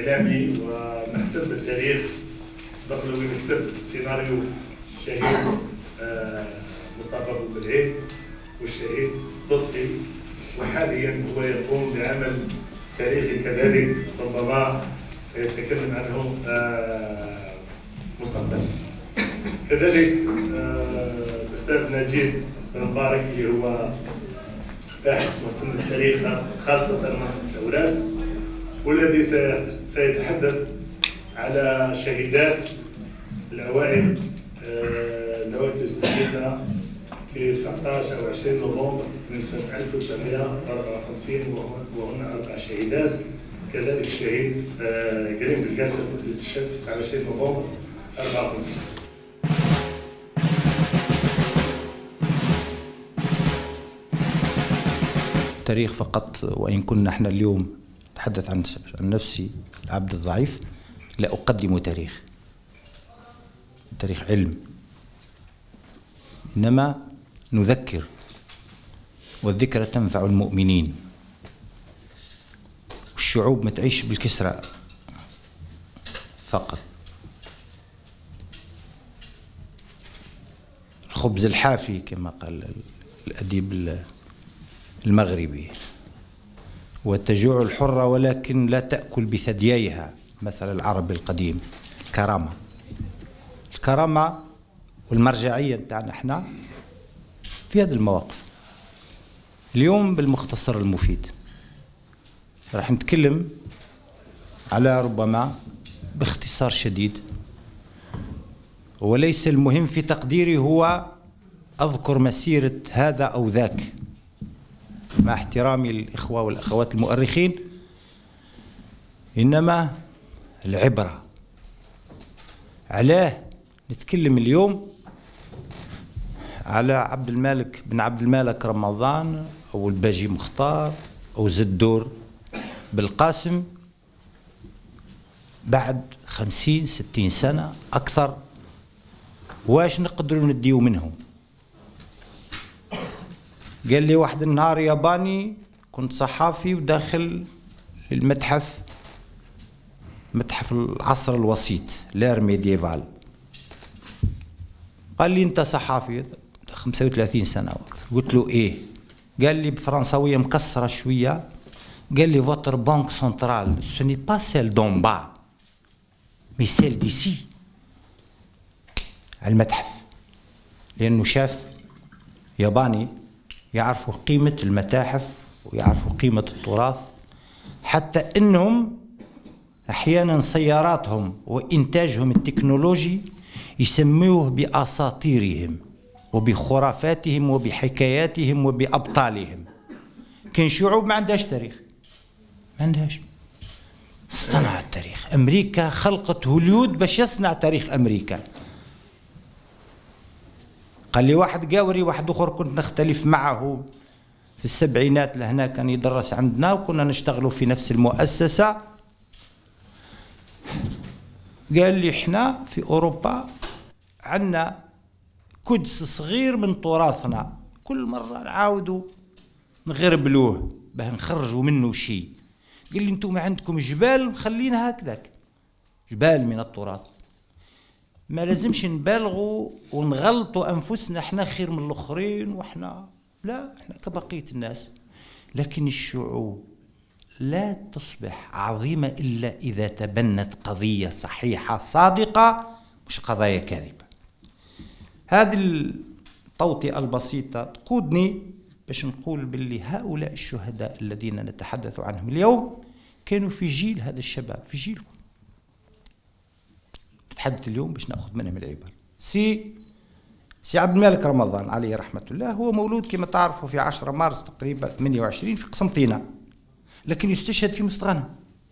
إعلامي ومحب بالتاريخ، سبق له يكتب سيناريو الشهيد مصطفى بوبلعيد والشهيد لطفي، وحاليا هو يقوم بعمل تاريخي كذلك ربما سيتكلم عنه مستقبلا. كذلك الأستاذ نجيب بن مبارك اللي هو باحث مهتم بالتاريخ خاصة منطقة الأوراس، والذي سيتحدث على شهيدات الأوائل اللواتي استشهدنا في 19 أو 20 نوفمبر من سنة 1954 وهن 4 شهيدات. كذلك الشهيد كريم بالقاسم اللي استشهد في 29 نوفمبر 54. تاريخ فقط، وإن كنا احنا اليوم نتحدث عن نفسي العبد الضعيف، لا أقدم تاريخ علم، إنما نذكر، والذكرى تنفع المؤمنين. والشعوب ما تعيش بالكسرى فقط. الخبز الحافي كما قال الأديب المغربي، وتجوع الحرة ولكن لا تأكل بثدييها، مثل العربي القديم. الكرامة والمرجعية نتاعنا احنا في هذه المواقف. اليوم بالمختصر المفيد راح نتكلم على، ربما باختصار شديد، وليس المهم في تقديري هو أذكر مسيرة هذا أو ذاك، مع احترامي للإخوة والأخوات المؤرخين، إنما العبرة. علاه نتكلم اليوم على عبد الملك بن عبد الملك رمضان، أو الباجي مختار، أو زدور بالقاسم، بعد 50-60 سنة أكثر، واش نقدروا نديو منهم؟ قال لي واحد النهار ياباني، كنت صحافي وداخل المتحف، متحف العصر الوسيط لير ميديفال، قال لي أنت صحافي 35 سنة وقت. قلت له إيه؟ قال لي بفرنساوية مكسرة شوية، قال لي votre banque centrale ce n'est pas celle d'en bas mais celle d'ici. على المتحف، لأنه شاف ياباني يعرفوا قيمة المتاحف ويعرفوا قيمة التراث، حتى أنهم أحيانا سياراتهم وإنتاجهم التكنولوجي يسموه بأساطيرهم وبخرافاتهم وبحكاياتهم وبأبطالهم. كاين شعوب ما عندهاش تاريخ، ما عندهاش، صنع التاريخ. أمريكا خلقت هوليود باش يصنع تاريخ أمريكا. قال لي واحد قاوري، واحد اخر كنت نختلف معه في السبعينات لهنا، كان يدرس عندنا وكنا نشتغلوا في نفس المؤسسة. قال لي احنا في اوروبا عندنا كدس صغير من تراثنا، كل مرة نعاودوا نغربلوه باه نخرجوا منه شيء. قال لي انتم عندكم جبال مخلينها هكذاك، جبال من التراث، ما لازمش نبالغوا ونغلطوا أنفسنا احنا خير من الآخرين، واحنا لا، احنا كبقية الناس. لكن الشعوب لا تصبح عظيمة إلا إذا تبنت قضية صحيحة صادقة، مش قضايا كاذبة. هذه التوطئة البسيطة تقودني باش نقول باللي هؤلاء الشهداء الذين نتحدث عنهم اليوم كانوا في جيل هذا الشباب، في جيلكم. نتحدث اليوم باش ناخذ منهم العبر. سي عبد الملك رمضان عليه رحمة الله، هو مولود كما تعرفوا في 10 مارس تقريبا 28 في قسنطينة، لكن يستشهد في مستغانم.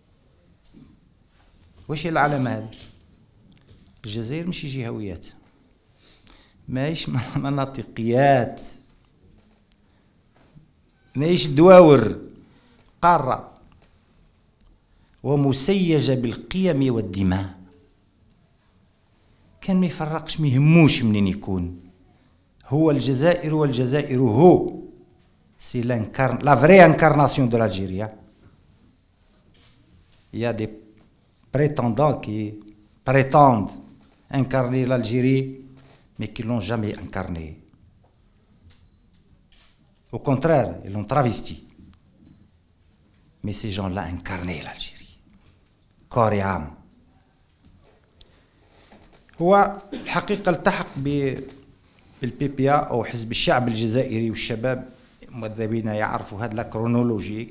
واش هي العلامة هذه؟ الجزائر مش جهويات، ماهيش مناطقيات، ماهيش دواور، قارة، ومسيجة بالقيم والدماء. كان ما يفرقش، ما يهموش منين يكون، هو الجزائر والجزائر هو. سي لا فري انكارناسيون دو l'Algérie. Il y a des qui prétendent incarner l'Algérie, mais qui ne l'ont jamais incarné. Au contraire, ils l'ont travesti. Mais ces gens-là incarnaient l'Algérie. corps et âme. هو الحقيقة التحق بالبي بي أو حزب الشعب الجزائري، والشباب مذهبين يعرفوا هذا الكرونولوجي.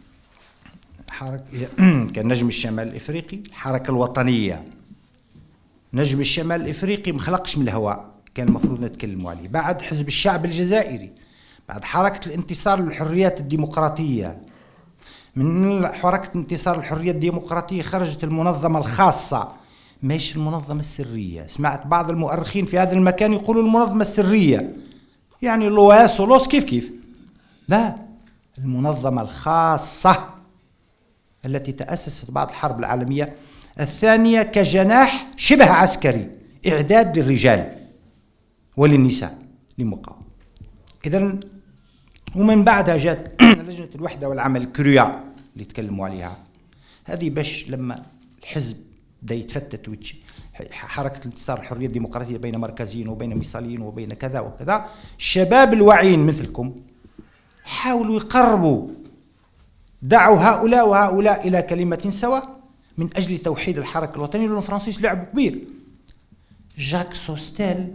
كان نجم الشمال الإفريقي، الحركة الوطنية. نجم الشمال الإفريقي مخلقش من الهواء، كان المفروض نتكلموا عليه. بعد حزب الشعب الجزائري، بعد حركة الانتصار للحريات الديمقراطية. من حركة انتصار الحريات الديمقراطية خرجت المنظمة الخاصة، ماهيش المنظمة السرية. سمعت بعض المؤرخين في هذا المكان يقولوا المنظمة السرية، يعني لواس ولوس كيف. لا، المنظمة الخاصة التي تأسست بعد الحرب العالمية الثانية كجناح شبه عسكري، إعداد للرجال وللنساء للمقاومة. إذن ومن بعدها جاءت لجنة الوحدة والعمل كرويا اللي تكلموا عليها. هذه باش لما الحزب بدا يتفتت، حركة الانتصار الحرية الديمقراطية بين مركزيين وبين ميصاليين وبين كذا وكذا، الشباب الواعيين مثلكم حاولوا يقربوا، دعوا هؤلاء وهؤلاء إلى كلمة سواء من أجل توحيد الحركة الوطنية. لأن الفرنسيس لعبوا كبير. جاك سوستيل،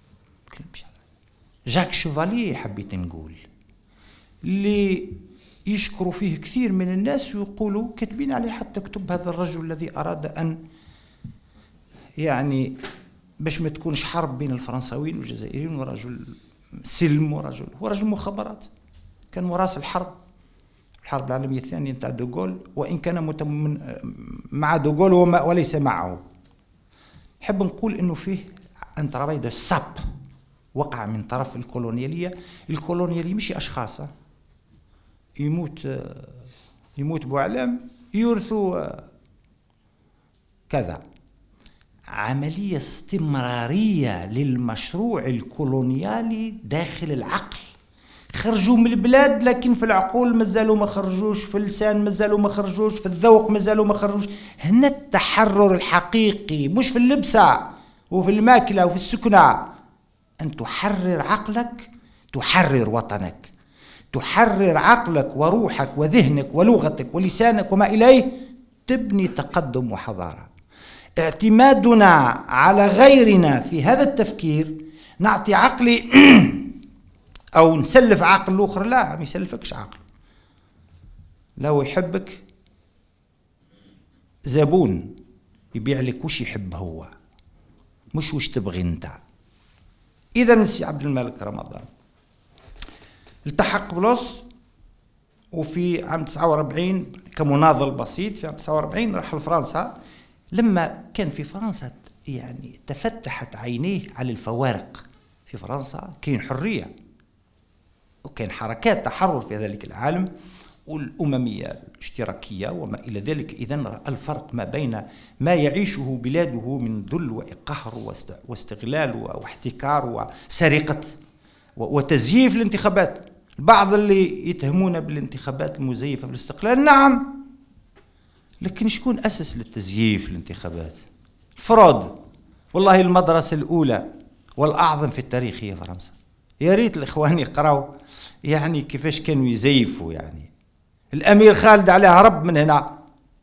جاك شوفالي حبيت نقول، اللي يشكروا فيه كثير من الناس ويقولوا كاتبين عليه حتى كتب هذا الرجل الذي أراد أن يعني باش ما تكونش حرب بين الفرنساويين والجزائريين، ورجل سلم، ورجل هو رجل مخابرات، كان وراس الحرب العالمية الثانية نتاع دوغول، وإن كان مع دوغول وليس معه. نحب نقول إنه فيه ان ترافاي دو ساب وقع من طرف الكولونيالية مش أشخاص، يموت بوعلام يورثوا كذا. عملية استمرارية للمشروع الكولونيالي داخل العقل. خرجوا من البلاد لكن في العقول مازالوا ما خرجوش، في اللسان مازالوا ما خرجوش، في الذوق مازالوا ما خرجوش. هنا التحرر الحقيقي، مش في اللبسة وفي الماكلة وفي السكنة. أن تحرر عقلك تحرر وطنك، تحرر عقلك وروحك وذهنك ولغتك ولسانك وما إليه، تبني تقدم وحضارة. اعتمادنا على غيرنا في هذا التفكير، نعطي عقلي أو نسلف عقل الآخر، لا ما يسلفكش عقل. لو يحبك زبون يبيع لك وش يحب هو، مش وش تبغي انت. إذا سي عبد الملك رمضان التحق بلوس، وفي عام 49 كمناضل بسيط في عام 49 راح لفرنسا. لما كان في فرنسا يعني تفتحت عينيه على الفوارق. في فرنسا كاين حرية وكان حركات تحرر في ذلك العالم، والأممية الاشتراكية وما إلى ذلك. إذن رأى الفرق ما بين ما يعيشه بلاده من ذل وقهر واستغلال واحتكار وسرقة وتزييف الانتخابات. البعض اللي يتهمون بالانتخابات المزيفة في الاستقلال، نعم، لكن شكون أسس للتزييف الانتخابات؟ الفرود. والله المدرسة الأولى والأعظم في التاريخ هي فرنسا. يا ريت الإخوان يقرأوا يعني كيفاش كانوا يزيفوا. يعني الأمير خالد عليه هرب من هنا،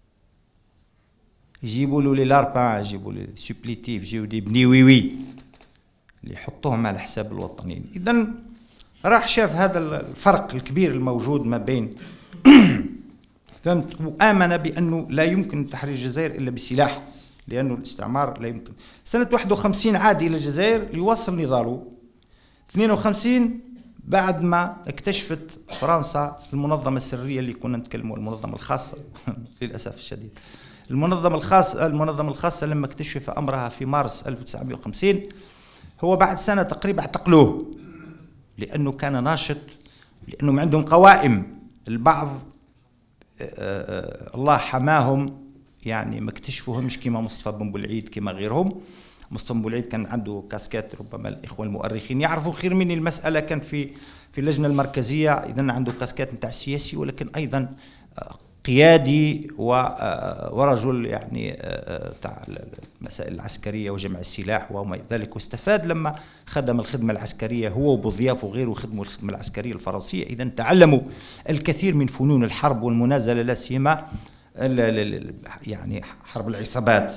يجيبوا له لي لاربان، يجيبوا له سوبليتيف، يجيبوا دي بني ويوي اللي يحطوهم على حساب الوطنيين. إذن راح شاف هذا الفرق الكبير الموجود ما بين فهمت، وآمن بأنه لا يمكن تحرير الجزائر إلا بسلاح، لأنه الاستعمار لا يمكن. سنة 51 عاد إلى الجزائر ليواصل نضاله. 52 بعد ما اكتشفت فرنسا المنظمة السرية اللي كنا نتكلموا، المنظمة الخاصة للأسف الشديد. المنظمة الخاصة لما اكتشف أمرها في مارس 1950، هو بعد سنة تقريبا اعتقلوه لأنه كان ناشط، لأنهم عندهم قوائم. البعض الله حماهم يعني ما اكتشفوهمش كما مصطفى بن بولعيد كما غيرهم. مصطفى بن بولعيد كان عنده كاسكات، ربما الإخوة المؤرخين يعرفوا خير مني المسألة. كان في اللجنة المركزية، إذن عنده كاسكات نتاع السياسي، ولكن أيضا قيادي ورجل يعني تاع المسائل العسكرية وجمع السلاح وما إلى ذلك، واستفاد لما خدم الخدمة العسكرية هو وبضيافه وغيره خدموا الخدمة العسكرية الفرنسية. إذا تعلموا الكثير من فنون الحرب والمنازلة، لا سيما يعني حرب العصابات.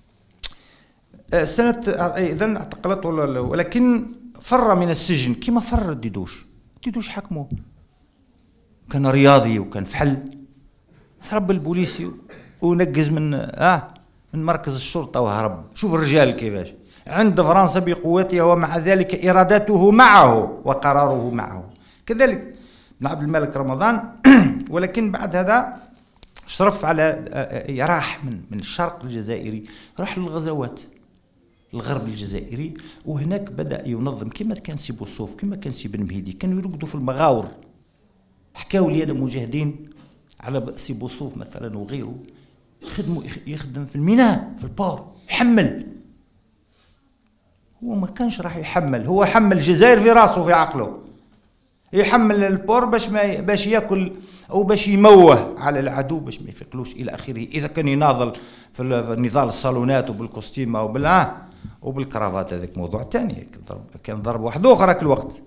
سنة إذن اعتقلته، ولكن فر من السجن كما فر الديدوش. الديدوش حكمه كان رياضي وكان فحل، هرب البوليسي ونقز من مركز الشرطة وهرب. شوف الرجال كيفاش عند فرنسا بقوتها، ومع ذلك إرادته معه وقراره معه. كذلك بن عبد الملك رمضان ولكن بعد هذا شرف على راح من الشرق الجزائري، راح للغزوات الغرب الجزائري، وهناك بدأ ينظم كما كان سي بوصوف كما كان سي بن مهيدي، كانوا يرقدوا في المغاور. حكاوا لي أنا مجاهدين على سي بوصوف مثلا وغيره، يخدم في الميناء في البور، يحمل. هو ما كانش راح يحمل، هو حمل الجزائر في راسه في عقله، يحمل البور باش ياكل او باش يموه على العدو باش ما يفيقلوش الى اخره. اذا كان يناضل في نضال الصالونات وبالكوستيمه وبالكرافات هذاك موضوع ثاني، كان ضرب واحد اخر كل وقت.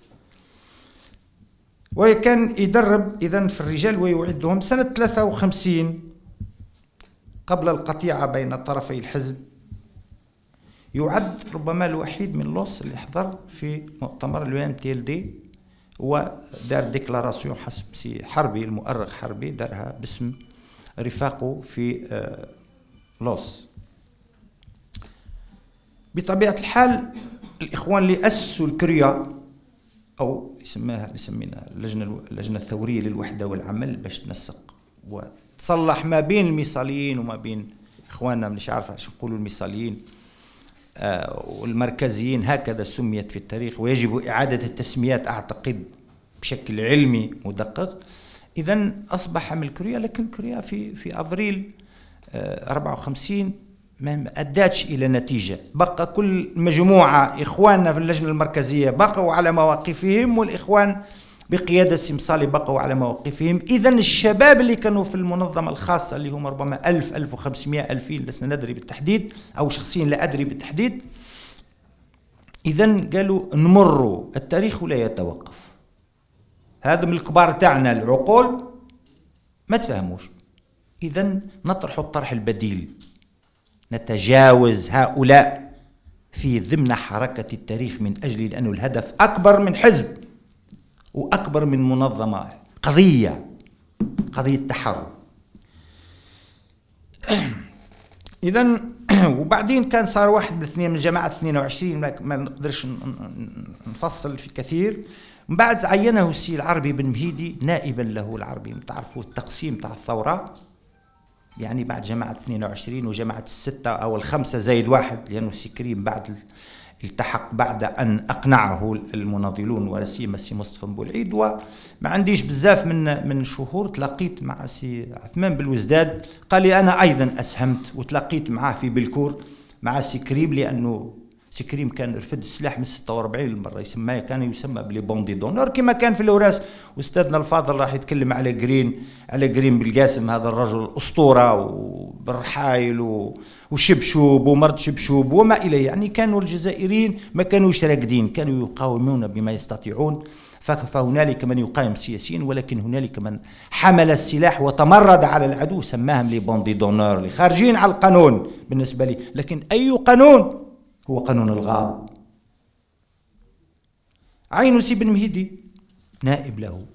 وكان يدرب اذا في الرجال ويعدهم. سنه 53 قبل القطيعه بين طرفي الحزب، يعد ربما الوحيد من لوس اللي حضر في مؤتمر اليو ام تي ال دي، ودار ديكلاراسيون حسب سي حربي المؤرخ حربي، دارها باسم رفاقه في لوس. بطبيعة الحال الإخوان اللي أسسوا الكريا، أو يسمينا اللجنة الثورية للوحدة والعمل، باش تنسق وتصلح ما بين الميصاليين وما بين إخواننا، مش عارف علاش نقولوا الميصاليين والمركزيين، هكذا سميت في التاريخ، ويجب إعادة التسميات أعتقد بشكل علمي مدقق. إذا أصبح عمل كريا، لكن كريا في أفريل 54 ما أداتش إلى نتيجة. بقى كل مجموعة إخواننا في اللجنة المركزية بقوا على مواقفهم، والإخوان بقيادة سمصالي بقوا على مواقفهم. إذا الشباب اللي كانوا في المنظمة الخاصة اللي هم ربما 1000 1500 2000 لسنا ندري بالتحديد، أو شخصيا لا أدري بالتحديد، إذا قالوا نمروا، التاريخ لا يتوقف. هذا من الكبار تاعنا العقول ما تفهموش. إذا نطرح الطرح البديل، نتجاوز هؤلاء في ضمن حركة التاريخ، من أجل أنه الهدف أكبر من حزب وأكبر من منظمة، قضية تحرر. إذا وبعدين كان صار واحد من الاثنين من جماعة 22، ما نقدرش نفصل في كثير. من بعد عينه السي العربي بن مهيدي نائبا له. العربي تعرفوا التقسيم تاع الثورة، يعني بعد جماعة 22 وجماعة الستة أو الخمسة زايد واحد، لأنه سي كريم بعد التحق بعد أن أقنعه المناضلون ولا سيما سي مصطفى بولعيد. وما عنديش بزاف من شهور تلاقيت مع سي عثمان بالوزداد، قال لي أنا أيضا أسهمت، وتلاقيت معاه في بلكور مع سي كريم، لأنه سي كريم كان رفد السلاح من 46 المرة، كان يسمى بلي بوندي دونور كما كان في الوراس. واستاذنا الفاضل راح يتكلم على جرين بالقاسم، هذا الرجل أسطورة وبالرحايل وشبشوب ومرد شبشوب وما إليه. يعني كانوا الجزائريين ما كانوش راقدين، كانوا يقاومون بما يستطيعون. فهنالك من يقاوم سياسيين، ولكن هنالك من حمل السلاح وتمرد على العدو، سماهم لي بوندي دونور، اللي خارجين على القانون بالنسبة لي. لكن أي قانون؟ هو قانون الغاب. عين سي بن مهيدي نائب له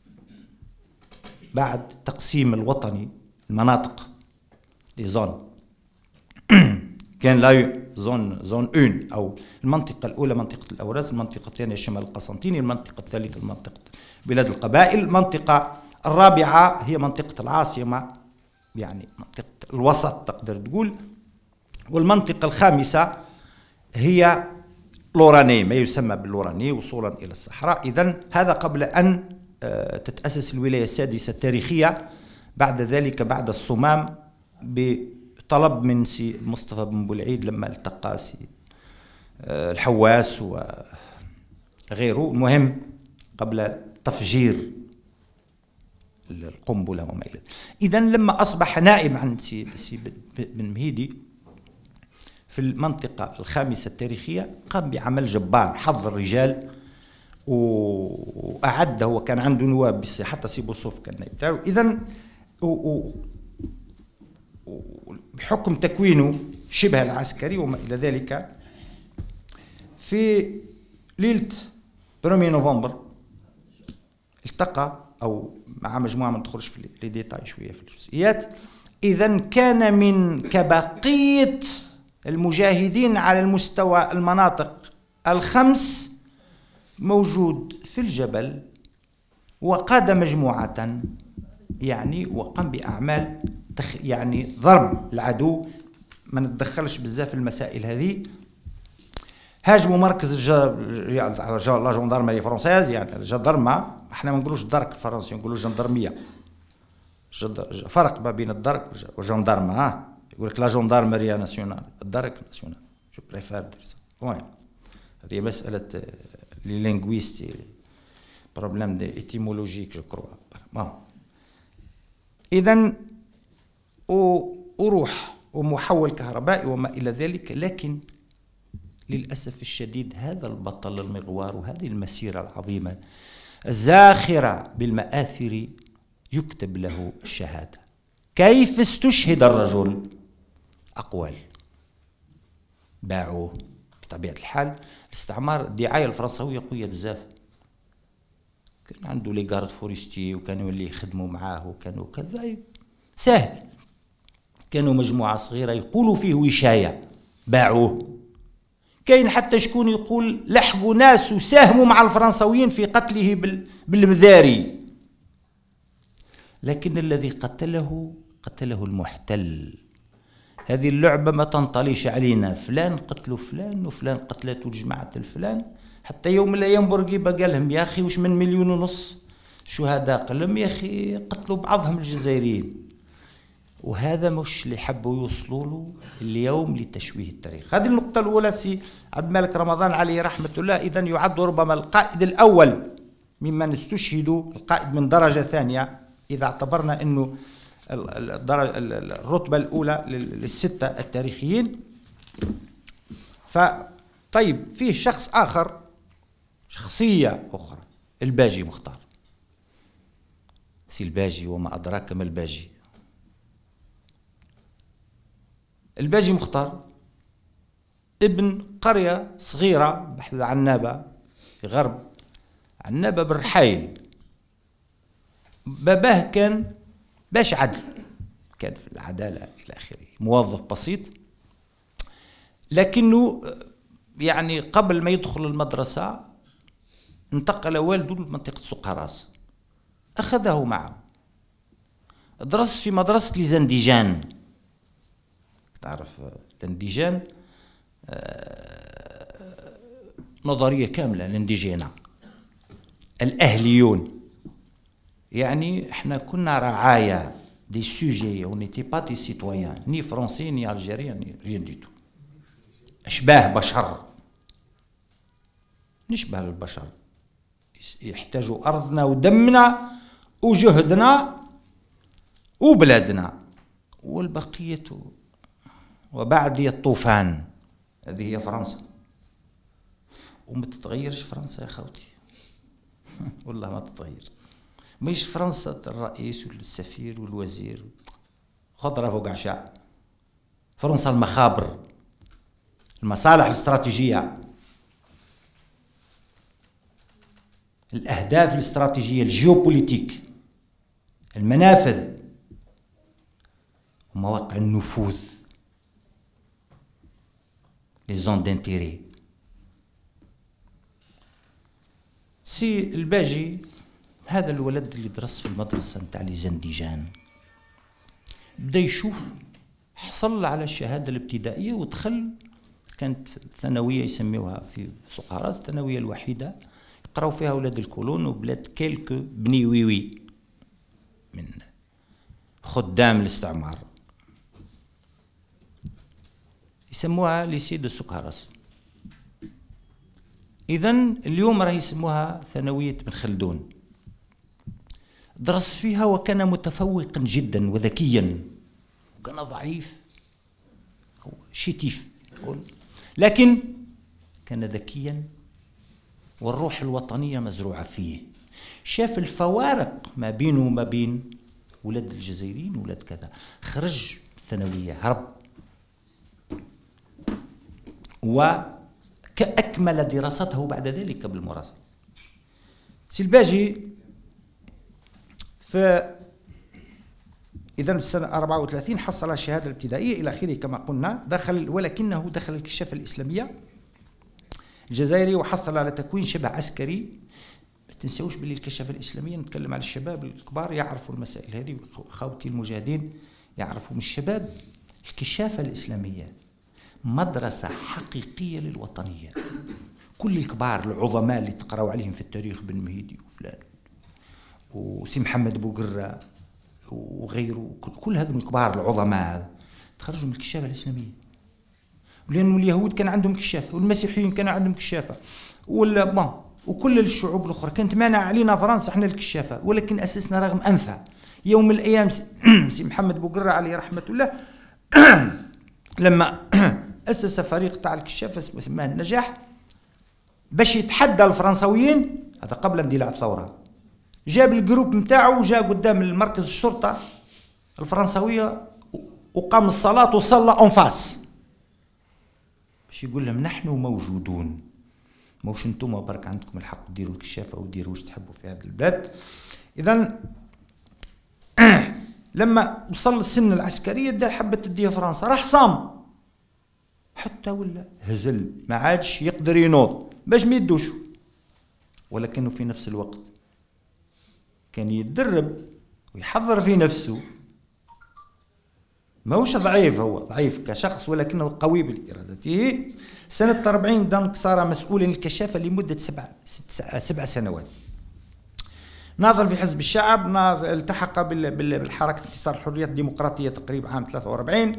بعد تقسيم الوطني المناطق لزون. كان لا زون 1 أو المنطقة الأولى منطقة الأوراس، المنطقة الثانية الشمال القسنطيني، المنطقة الثالثة منطقة بلاد القبائل، المنطقة الرابعة هي منطقة العاصمة، يعني منطقة الوسط تقدر تقول، والمنطقة الخامسة هي لوراني، ما يسمى باللوراني وصولا إلى الصحراء. إذن هذا قبل أن تتأسس الولاية السادسة التاريخية. بعد ذلك بعد الصمام بطلب من سي مصطفى بن بولعيد لما التقى سي الحواس وغيره، المهم قبل تفجير القنبلة وما إلى ذلك. إذا لما أصبح نائب عن سي بن مهيدي في المنطقة الخامسة التاريخية، قام بعمل جبار، حض الرجال وأعد. هو كان عنده نواب حتى سي بوصوف كان نائب تاعو. إذا بحكم تكوينه شبه العسكري وما إلى ذلك، في ليلة 1 نوفمبر التقى أو مع مجموعة، ما ندخلش في لي ديتاي شوية في الجزئيات. إذا كان من كبقية المجاهدين على المستوى المناطق الخمس موجود في الجبل، وقاد مجموعة يعني وقام بأعمال يعني ضرب العدو. ما نتدخلش بزاف في المسائل هذه. هاجموا مركز لا جندرمري فرونسيز، يعني الجندرمة، احنا ما نقولوش الدرك الفرنسي، نقولوا الجندرمية. فرق ما بين الدرك والجندرمة. يقول لك لا جندرمري ناسيونال، الدرك ناسيونال. جو بريفير المهم هذه مسألة لي لينغويستي، بروبليم دي ايتيمولوجيك جو كروا. إذا وروح ومحول كهربائي وما إلى ذلك. لكن للأسف الشديد هذا البطل المغوار وهذه المسيرة العظيمة الزاخرة بالمآثر يكتب له الشهادة. كيف استشهد الرجل؟ أقوال باعوه بطبيعة الحال. الاستعمار الدعاية الفرنسوية قوية بزاف. كان عنده لي غارد فورستي وكانوا اللي يخدموا معاه وكانوا كذا سهل. كانوا مجموعة صغيرة يقولوا فيه وشاية، باعوه. كاين حتى شكون يقول لحقوا ناس وساهموا مع الفرنسويين في قتله بالمذاري. لكن الذي قتله المحتل. هذه اللعبة ما تنطليش علينا، فلان قتلوا فلان وفلان قتلته جماعة الفلان. حتى يوم من الأيام بورقيبة قال لهم يا أخي وش من 1.5 مليون شهداء؟ قال لهم يا أخي قتلوا بعضهم الجزائريين. وهذا مش اللي حبوا يوصلوا له اليوم لتشويه التاريخ. هذه النقطة الأولى. سي عبد الملك رمضان عليه رحمة الله إذن يعد ربما القائد الأول ممن استشهدوا، القائد من درجة ثانية إذا اعتبرنا أنه الرتبة الأولى للستة التاريخيين. طيب فيه شخص آخر، شخصية أخرى، الباجي مختار. سي الباجي وما أدراك ما الباجي. الباجي مختار ابن قرية صغيرة بحث عنابة في غرب عنابة بالرحايل. باباه كان باش عدل، كان في العدالة إلى آخره، موظف بسيط. لكنه يعني قبل ما يدخل المدرسة انتقل والده لمنطقة سقراس، أخذه معه، درس في مدرسة لزنديجان. تعرف الانديجان نظرية كاملة، الانديجينا الأهليون، يعني احنا كنا رعايا دي سوجي، اون نيتي با دي سيتويان، ني فرونسي ني الجيريان ني ريان دي تو، أشباه بشر، نشبه البشر، يحتاجوا أرضنا ودمنا وجهدنا وبلادنا، والبقية وبعد الطوفان. هذه هي فرنسا، وما تتغيرش فرنسا يا خوتي والله ما تتغير. مش فرنسا الرئيس والسفير والوزير خضرة فوق عشاء. فرنسا المخابر، المصالح الاستراتيجية، الأهداف الاستراتيجية، الجيوبوليتيك، المنافذ ومواقع النفوذ، les zones d'intérêt. سي الباجي هذا الولد اللي درس في المدرسة نتاع لي زنديجان بدا يشوف، حصل على الشهادة الابتدائية ودخل، كانت ثانوية يسميوها في سقراس، الثانوية الوحيدة يقراو فيها ولاد الكولون وبلاد كيلكو بني ويوي من خدام الاستعمار، يسموها ليسي دو سقراس. إذن اليوم راه يسموها ثانوية بن خلدون. درس فيها وكان متفوقا جدا وذكيا، وكان ضعيف شتيف، لكن كان ذكيا والروح الوطنية مزروعة فيه. شاف الفوارق ما بينه وما بين ولاد الجزائريين ولاد كذا، خرج الثانوية هرب وأكمل دراسته بعد ذلك بالمراسلة. سي الباجي إذا في السنة 34 حصل الشهادة الابتدائية إلى آخره كما قلنا، ولكنه دخل الكشافة الإسلامية الجزائري وحصل على تكوين شبه عسكري. ما تنسوش باللي الكشافة الإسلامية، نتكلم على الشباب الكبار يعرفوا المسائل هذه، خوتي المجاهدين يعرفوا من الشباب. الكشافة الإسلامية مدرسة حقيقية للوطنية. كل الكبار العظماء اللي تقرأوا عليهم في التاريخ، بن مهيدي وفلان وسي محمد بوقرة وغيره، كل هذول الكبار العظماء تخرجوا من الكشافة الإسلامية، لأن اليهود كان عندهم كشافة والمسيحيين كانوا عندهم كشافة وكل الشعوب الأخرى كانت مانع علينا فرنسا احنا الكشافة، ولكن أسسنا رغم أنفع. يوم من الأيام سي محمد بوقرة عليه رحمة الله لما أسس فريق تاع الكشافة سماه النجاح باش يتحدى الفرنساويين، هذا قبل اندلاع الثورة، جاب الجروب نتاعو وجاء قدام المركز الشرطة الفرنساوية وقام الصلاة وصلى أنفاس باش يقول لهم نحن موجودون، موش انتم برك عندكم الحق ديروا الكشافة وديروا واش تحبوا في هذه البلاد. إذا لما وصل السن العسكرية حبت تديه فرنسا، راح صام حتى ولا هزل، ما عادش يقدر ينوض باش ما يدوش، ولكنه في نفس الوقت كان يتدرب ويحضر في نفسه. ماهوش ضعيف، هو ضعيف كشخص ولكنه قوي بإرادته. سنة 40 دونك صار مسؤولا الكشافة لمدة 7 سنوات. ناضل في حزب الشعب، التحق بالحركة انتصار الحريات الديمقراطية تقريبا عام 43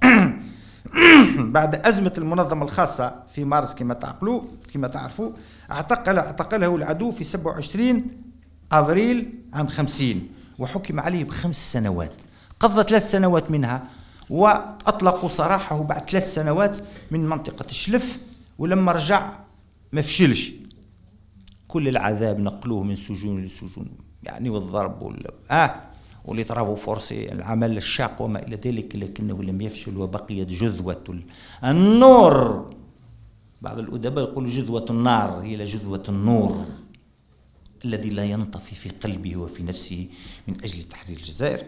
بعد أزمة المنظمة الخاصة في مارس كما تعرفوا اعتقله العدو في 27 أفريل عام 50 وحكم عليه ب5 سنوات، قضى 3 سنوات منها وأطلقوا سراحه بعد 3 سنوات من منطقة الشلف، ولما رجع ما فشلش، كل العذاب نقلوه من سجون لسجون يعني، والضرب واللي طرافوا فورسي العمل الشاق وما إلى ذلك، لكنه لم يفشل وبقيت جذوة النور. بعض الأدباء يقولوا جذوة النار هي جذوة النور الذي لا ينطفي في قلبه وفي نفسه من أجل تحرير الجزائر.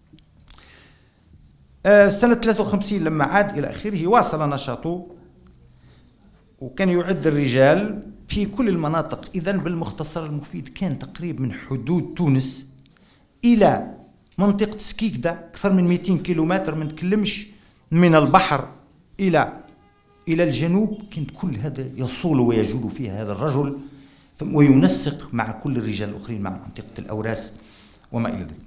سنة 53 لما عاد إلى آخره واصل نشاطه وكان يعد الرجال في كل المناطق. إذن بالمختصر المفيد كان تقريب من حدود تونس إلى منطقة سكيكدا أكثر من 200 كيلومتر، ما نتكلمش من البحر إلى الجنوب، كانت كل هذا يصول ويجول فيها هذا الرجل وينسق مع كل الرجال الآخرين مع منطقة الأوراس وما إلى ذلك.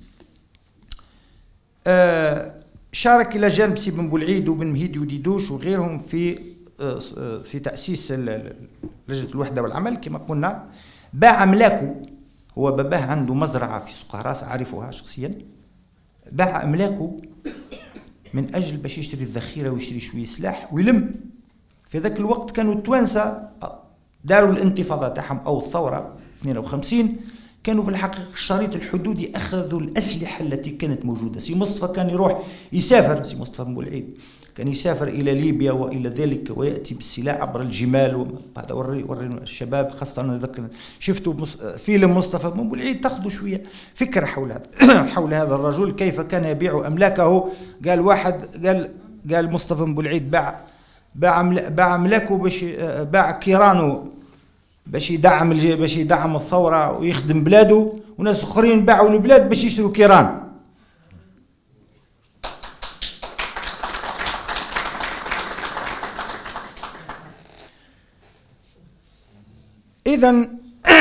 شارك إلى جانب سي بن بولعيد وبن مهيدي وديدوش وغيرهم في تأسيس لجنة الوحدة والعمل كما قلنا. باع أملاكه، هو باباه عنده مزرعة في سقراس أعرفها شخصيا، باع أملاكه من أجل باش يشتري الذخيرة ويشتري شوية سلاح ويلم. في ذاك الوقت كانوا التوانسة داروا الانتفاضة تاعهم أو الثورة 52، كانوا في الحقيقة الشريط الحدودي أخذوا الأسلحة التي كانت موجودة. سي مصطفى كان يروح يسافر، سي مصطفى بن بولعيد كان يسافر إلى ليبيا وإلى ذلك ويأتي بالسلاح عبر الجمال. هذا وري الشباب خاصة أنا أذكر شفتوا فيلم مصطفى بن بولعيد، تأخذوا شوية فكرة حول هذا حول هذا الرجل كيف كان يبيع أملاكه. قال واحد قال مصطفى بن بولعيد باع أملاكه باش باع كيرانه باش يدعم الثورة ويخدم بلاده، وناس اخرين باعوا البلاد باش يشتروا كيران. إذن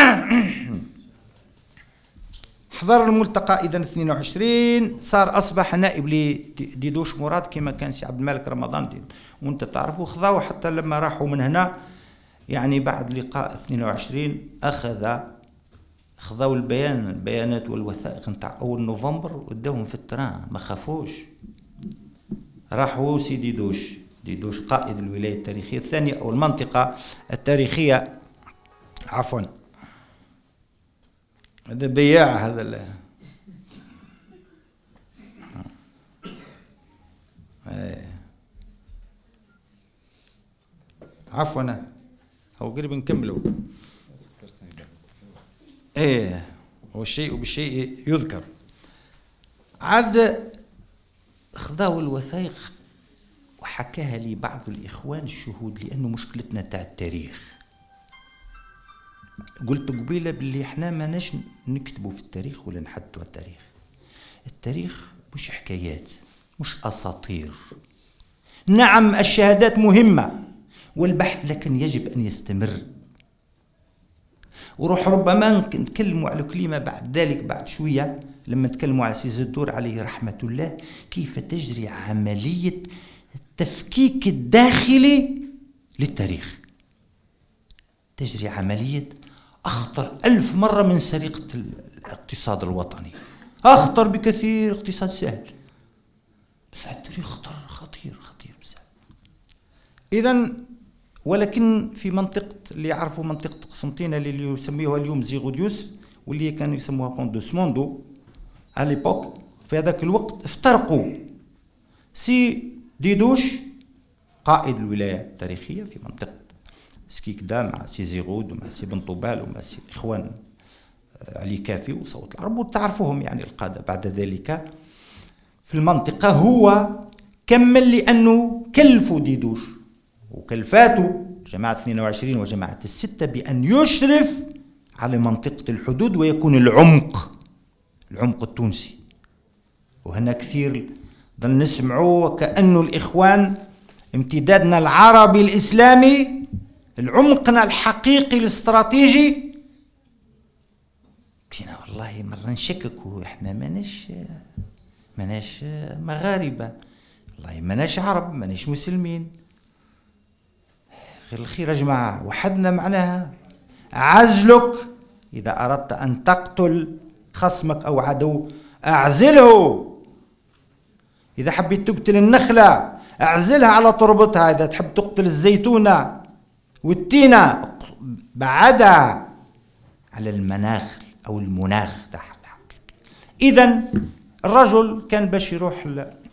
حضر الملتقى إذن 22 أصبح نائب لديدوش مراد كما كان سي عبد الملك رمضان وانت تعرفوا، خذاوه حتى لما راحوا من هنا يعني بعد لقاء 22 أخذ خذاو البيانات والوثائق نتاع أول نوفمبر وداوهم في التران، ما خافوش. راحوا سي ديدوش قائد الولاية التاريخية الثانية أو المنطقة التاريخية، عفوا هذا بياع هذا عفوا هو قريب نكملوا. هو الشيء بالشيء يذكر. عاد خذاو الوثائق وحكاها لي بعض الإخوان الشهود، لأنه مشكلتنا تاع التاريخ. قلت قبيلة باللي احنا ماناش نكتبوا في التاريخ ولا نحدثوا التاريخ. التاريخ مش حكايات، مش أساطير. نعم الشهادات مهمة والبحث، لكن يجب أن يستمر. وروح ربما نتكلموا على كلمة بعد ذلك بعد شوية لما نتكلموا على سي زدور عليه رحمة الله، كيف تجري عملية التفكيك الداخلي للتاريخ. تجري عملية أخطر 1000 مرة من سرقة الاقتصاد الوطني، أخطر بكثير. اقتصاد سهل بس التاريخ خطير بزاف. إذن ولكن في منطقة اللي يعرفوا منطقة قسنطينة اللي يسميوها اليوم زيغود يوسف، واللي كانوا يسموها كوندوسموندو على ليبوك، في هذاك الوقت افترقوا. سي ديدوش قائد الولاية التاريخية في منطقة سكيكدا مع سي زيغود ومع سي بن طوبال ومع سي إخوان علي كافي وصوت العرب، وتعرفوهم يعني القادة. بعد ذلك في المنطقة هو كمل، لأنه كلفوا ديدوش وكلفاتوا جماعة 22 وجماعة الستة بأن يشرف على منطقة الحدود ويكون العمق التونسي. وهنا كثير ظن نسمعوا وكأنه الإخوان امتدادنا العربي الإسلامي، العمقنا الحقيقي الاستراتيجي. كنا والله مرة نشككوا، احنا ماناش مغاربة، والله ماناش عرب، ماناش مسلمين. غير الخير يا جماعة، وحدنا معناها عزلك. إذا أردت أن تقتل خصمك أو عدو أعزله. إذا حبيت تقتل النخلة أعزلها على تربتها. إذا تحب تقتل الزيتونة والتينة بعدها على المناخ أو المناخ تحت حقيقي. إذن الرجل كان باش يروح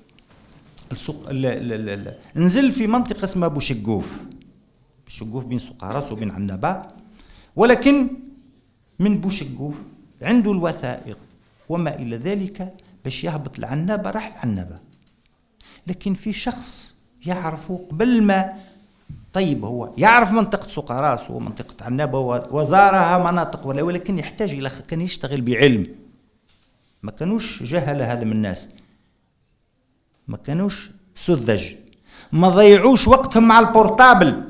نزل في منطقة اسمها بوشقوف بين سقراس وبين عنابة، ولكن من بوشقوف عنده الوثائق وما إلى ذلك باش يهبط لعنابة، راح لعنابة. لكن في شخص يعرفه قبل ما، طيب هو يعرف منطقة سقراس ومنطقة عنابة وزارها مناطق، ولكن يحتاج إلى كان يشتغل بعلم. ما كانوش جهلة هذا من الناس، ما كانوش سذج، ما ضيعوش وقتهم مع البورتابل،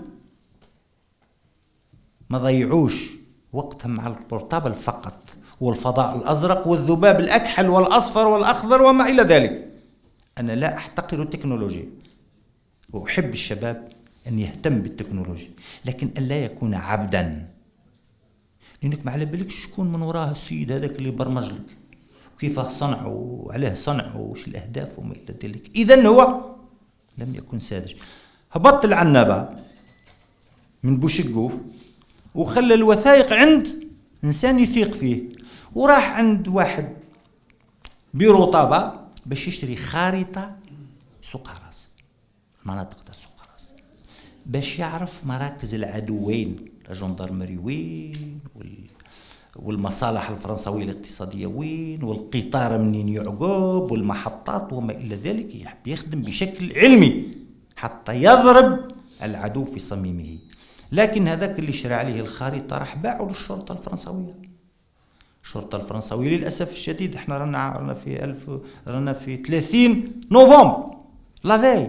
ما ضيعوش وقتهم مع البورتابل فقط، والفضاء الأزرق والذباب الأكحل والأصفر والأخضر وما إلى ذلك. أنا لا أحتقر التكنولوجيا وأحب الشباب أن يهتم بالتكنولوجيا، لكن ألا يكون عبدا، لأنك ما على بالكش شكون من وراه السيد هذاك اللي برمج لك وكيفاه صنع وعليه صنع وش الأهداف وما إلى ذلك. إذن هو لم يكن ساذج. هبط العنابة من بوشقوف وخلى الوثائق عند إنسان يثيق فيه، وراح عند واحد بيرو طابة باش يشتري خارطة سقراس، مناطق تاع سقراس، باش يعرف مراكز العدو وين، الجندرمري وين، والمصالح الفرنسوية الاقتصادية وين، والقطار منين يعقب، والمحطات وما إلى ذلك. يحب يخدم بشكل علمي حتى يضرب العدو في صميمه. لكن هذاك اللي شرى عليه الخريطة راح باعوا للشرطة الفرنسوية. الشرطة الفرنسوية للأسف الشديد احنا رانا في 30 نوفمبر لافي،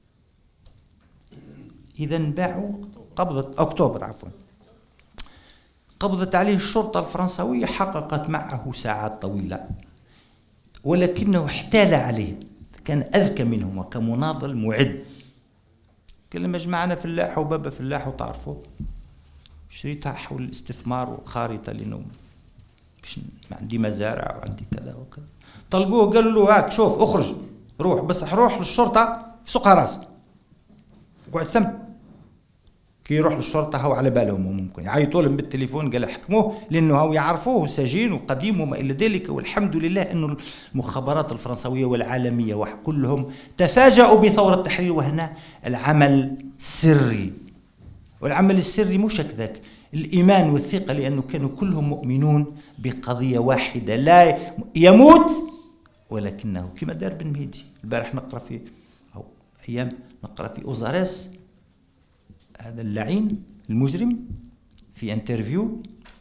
إذا باعوا قبضة أكتوبر عفوا، قبضت عليه الشرطة الفرنسوية، حققت معه ساعات طويلة، ولكنه احتال عليه، كان أذكى منهم وكمناضل معد. كلمة جمعنا فلاح وبابا فلاح وتعرفوا شريتها حول الاستثمار وخارطة لنوم. ما عندي مزارع وعندي كذا وكذا. طلقوه قالوا له هاك شوف اخرج روح، بس روح للشرطة في سوق هراس قعد ثم. كي يروح للشرطة هو على بالهم ممكن يعيطوا لهم بالتليفون قال حكموه، لأنه هو يعرفوه سجين وقديم وما إلى ذلك. والحمد لله أنه المخابرات الفرنسوية والعالمية كلهم تفاجؤوا بثورة التحرير، وهنا العمل سري. والعمل السري مش هكذاك، الإيمان والثقة، لأنه كانوا كلهم مؤمنون بقضية واحدة، لا يموت ولكنه كما دار بن مهدي. البارح نقرأ في أو أيام نقرأ في أوزاريس هذا اللعين المجرم في انترفيو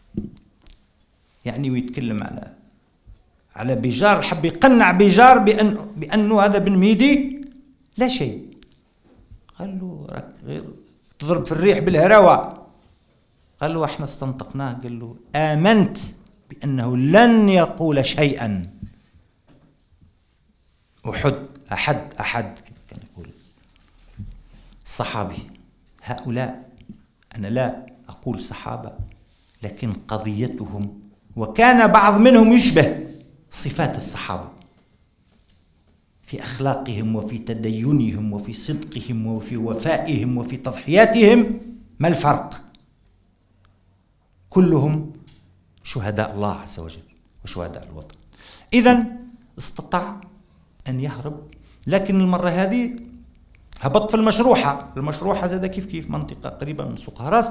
يعني ويتكلم على بيجار، حب يقنع بيجار بأنه هذا بن مهدي لا شيء. قال له راك غير تضرب في الريح بالهراوة. قال له احنا استنطقناه، قال له آمنت بأنه لن يقول شيئا. أحد كان يقول الصحابي. هؤلاء أنا لا أقول صحابة، لكن قضيتهم وكان بعض منهم يشبه صفات الصحابة في أخلاقهم وفي تدينهم وفي صدقهم وفي وفائهم وفي تضحياتهم. ما الفرق؟ كلهم شهداء الله عز وجل وشهداء الوطن. إذن استطاع أن يهرب، لكن المرة هذه هبط في المشروحة زاد كيف منطقة قريبة من سوق هراس،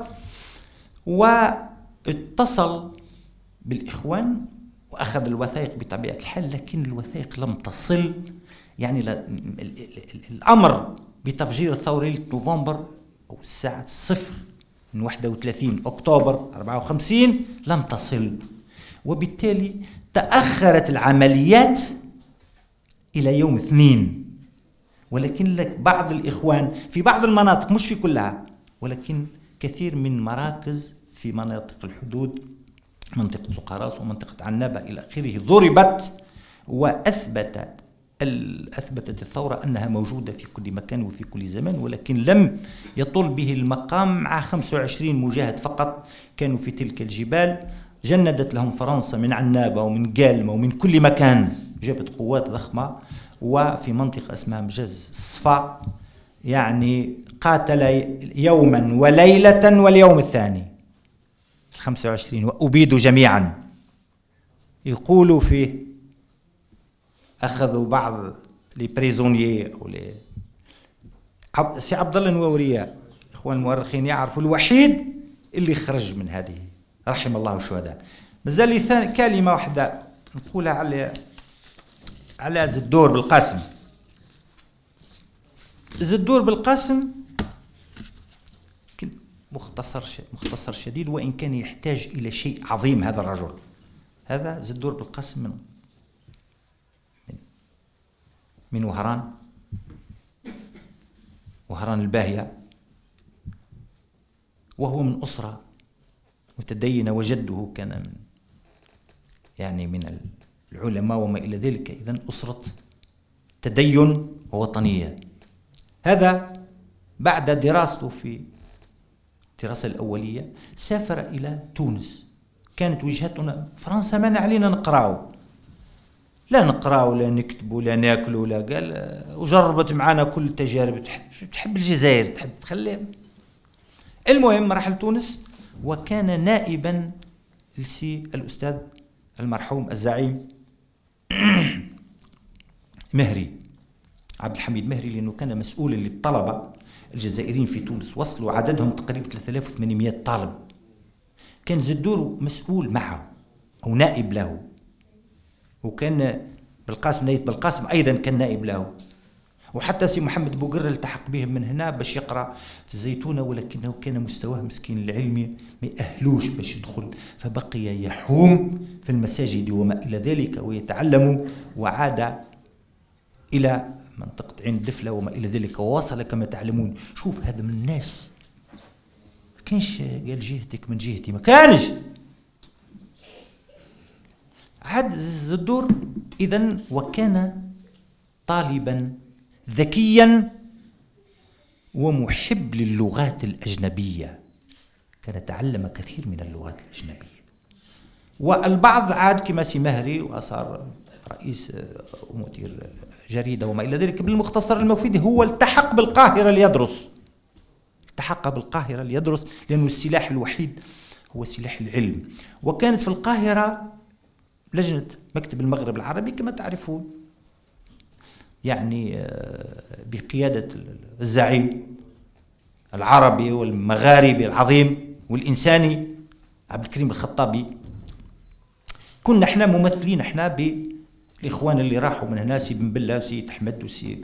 واتصل بالإخوان وأخذ الوثائق بطبيعة الحال، لكن الوثائق لم تصل. يعني الأمر بتفجير الثورة ليلة نوفمبر أو الساعة 0 من 31 أكتوبر 54 لم تصل، وبالتالي تأخرت العمليات إلى يوم 2. ولكن لك بعض الإخوان في بعض المناطق، مش في كلها، ولكن كثير من مراكز في مناطق الحدود، منطقة سوق هراس ومنطقة عنابة إلى آخره، ضربت، وأثبتت الثورة أنها موجودة في كل مكان وفي كل زمان، ولكن لم يطل به المقام مع 25 مجاهد فقط كانوا في تلك الجبال. جندت لهم فرنسا من عنابة ومن قالمة ومن كل مكان، جابت قوات ضخمة. وفي منطقة اسمها مجاز الصفا يعني قاتل يوما وليلة، واليوم الثاني 25 وأبيدوا جميعا. يقولوا فيه أخذوا بعض لي بريزونيي أو سي عبد الله النواورية، إخوان المؤرخين يعرفوا الوحيد اللي خرج من هذه، رحم الله الشهداء. مازال لي كلمة واحدة نقولها على زدور بالقاسم. زدور بالقاسم مختصر شديد، وإن كان يحتاج إلى شيء عظيم. هذا الرجل هذا زدور بالقاسم من وهران الباهية، وهو من أسرة متدينة، وجده كان من العلماء وما إلى ذلك. إذن أسرة تدين ووطنية. هذا بعد دراسته في الدراسة الأولية سافر إلى تونس. كانت وجهتنا فرنسا منع علينا نقراو، لا نقراو لا نكتبوا لا ناكلوا لا، قال وجربت معنا كل التجارب، تحب الجزائر تحب تخليها. المهم راح لتونس، وكان نائبا لسي الأستاذ المرحوم الزعيم مهري، عبد الحميد مهري، لأنه كان مسؤولا للطلبة الجزائريين في تونس، وصلوا عددهم تقريبا 3800 طالب. كان زدور مسؤول معه أو نائب له، وكان بالقاسم نايب بالقاسم أيضا كان نائب له. وحتى سي محمد بوقر التحق بهم من هنا باش يقرأ في الزيتونة، ولكنه كان مستواه مسكين العلمي ما يأهلوش باش يدخل، فبقي يحوم في المساجد وما إلى ذلك ويتعلم، وعاد إلى منطقة عين الدفلة وما إلى ذلك، ووصل كما تعلمون. شوف هذا من الناس، ما كانش قال جهتك من جهتي، ما كانش. عاد الزدور إذن، وكان طالبا ذكيا ومحب للغات الأجنبية، كان تعلم كثير من اللغات الأجنبية. والبعض عاد كما سي مهري وصار رئيس ومدير جريدة وما إلى ذلك. بالمختصر المفيد هو التحق بالقاهرة ليدرس، التحق بالقاهرة ليدرس، لأنه السلاح الوحيد هو سلاح العلم. وكانت في القاهرة لجنة مكتب المغرب العربي كما تعرفون، يعني بقيادة الزعيم العربي والمغاربي العظيم والإنساني عبد الكريم الخطابي. كنا احنا ممثلين احنا بالإخوان اللي راحوا من هنا، سي بن بلة وسي أحمد وسي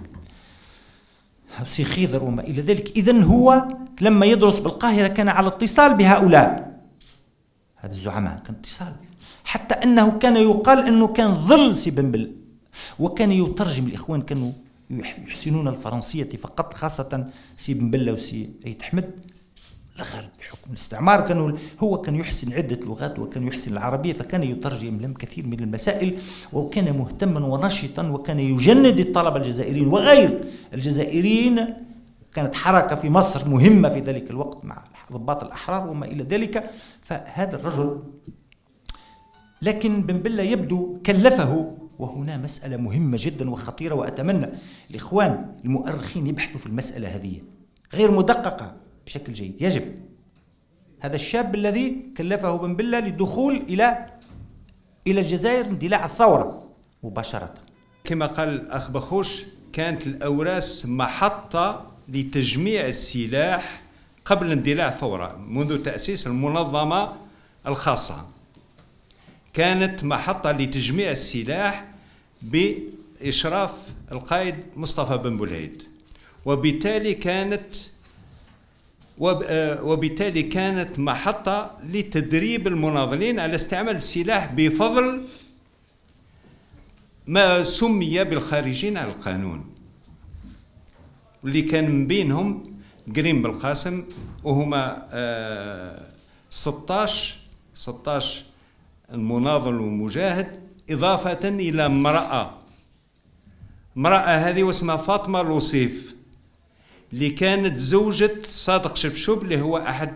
خضر وما إلى ذلك. إذن هو لما يدرس بالقاهرة كان على اتصال بهؤلاء، هذا الزعماء كان اتصال، حتى أنه كان يقال أنه كان ظل سي بن بلة، وكان يترجم. الإخوان كانوا يحسنون الفرنسية فقط، خاصة سي بن بلة وسي أيت أحمد لغل بحكم الاستعمار. هو كان يحسن عدة لغات وكان يحسن العربية، فكان يترجم لهم كثير من المسائل، وكان مهتما ونشطا، وكان يجند الطلبة الجزائريين وغير الجزائريين. كانت حركة في مصر مهمة في ذلك الوقت مع ضباط الأحرار وما إلى ذلك. فهذا الرجل، لكن بن بلة يبدو كلفه، وهنا مسألة مهمة جدا وخطيرة، وأتمنى الإخوان المؤرخين يبحثوا في المسألة هذه، غير مدققة بشكل جيد. يجب هذا الشاب الذي كلفه بن بلة للدخول إلى الجزائر اندلاع الثورة مباشرة. كما قال الأخ بخوش، كانت الأوراس محطة لتجميع السلاح قبل اندلاع الثورة، منذ تأسيس المنظمة الخاصة كانت محطة لتجميع السلاح بإشراف القائد مصطفى بن بولعيد، وبالتالي كانت محطة لتدريب المناضلين على استعمال السلاح بفضل ما سمي بالخارجين على القانون، واللي كان من بينهم قريم بالقاسم، وهما 16 المناضل ومجاهد، إضافة إلى امرأة هذه واسمها فاطمة لوصيف، اللي كانت زوجة صادق شبشوب اللي هو أحد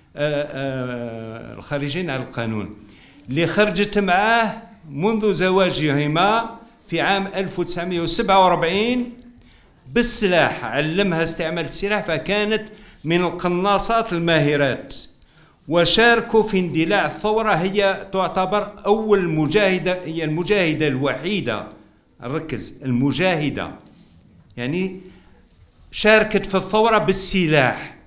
الخارجين على القانون، اللي خرجت معاه منذ زواجهما في عام 1947 بالسلاح، علمها استعمال السلاح، فكانت من القناصات الماهرات. وشاركوا في اندلاع الثورة، هي تعتبر أول مجاهدة، هي المجاهدة الوحيدة، نركز، المجاهدة يعني شاركت في الثورة بالسلاح.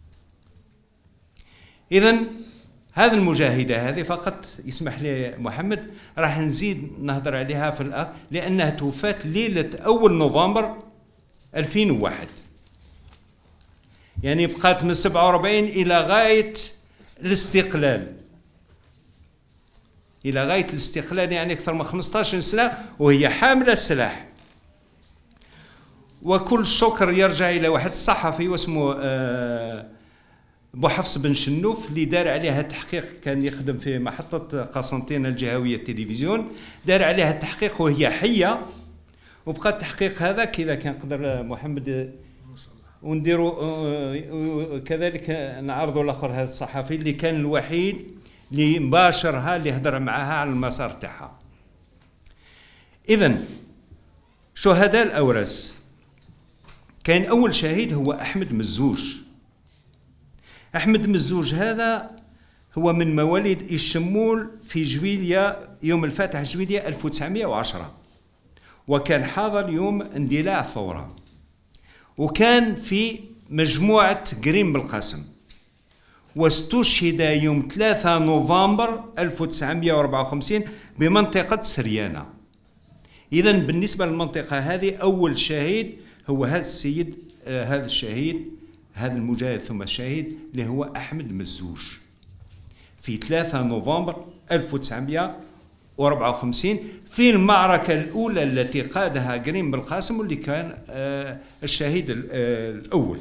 إذن هذه المجاهدة هذه فقط يسمح لي محمد راح نزيد نهضر عليها في الأخ، لأنها توفات ليلة 1 نوفمبر 2001، يعني بقات من 47 إلى غاية الاستقلال، يعني أكثر من 15 سنة وهي حاملة السلاح. وكل الشكر يرجع إلى واحد الصحفي واسمه بوحفص بن شنوف، اللي دار عليها التحقيق، كان يخدم في محطة قسنطينة الجهوية التلفزيون، دار عليها التحقيق وهي حية، وبقى التحقيق هذا كذا كان قدر محمد ونديروا كذلك نعرضوا الاخر هذا الصحفي اللي كان الوحيد اللي مباشرها، اللي هضر معها على المسار تاعها. اذن شهداء الاوراس، كان اول شهيد هو احمد مزوج. احمد مزوج هذا هو من مواليد الشمول في جويلية، يوم الفاتح جويلية 1910، وكان حاضر يوم اندلاع الثورة، وكان في مجموعة قريم بالقاسم، واستشهد يوم 3 نوفمبر 1954 بمنطقة سريانة. إذن بالنسبة للمنطقة هذه أول شهيد هو هذا السيد، هذا الشهيد، هذا المجاهد ثم الشهيد اللي هو أحمد مزوج في 3 نوفمبر 1954 في المعركة الأولى التي قادها قريم بالقاسم، واللي كان الشهيد الأول.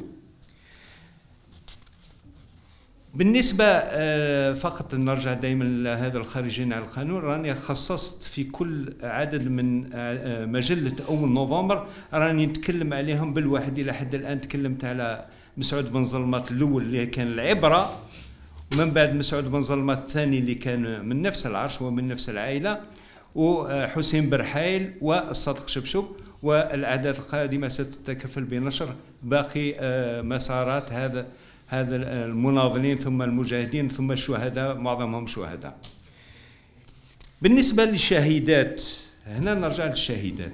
بالنسبة فقط نرجع دائما لهذا الخارجين على القانون، راني خصصت في كل عدد من مجلة 1 نوفمبر راني نتكلم عليهم بالواحد. إلى حد الآن تكلمت على مسعود بن ظلمات الأول اللي كان العبرة، من بعد مسعود بن ظلمة الثاني اللي كان من نفس العرش ومن نفس العائلة، وحسين برحايل والصادق شبشب. والأعداد القادمة ستتكفل بنشر باقي مسارات هذا المناضلين ثم المجاهدين ثم الشهداء، معظمهم شهداء. بالنسبة للشهيدات، هنا نرجع للشهيدات.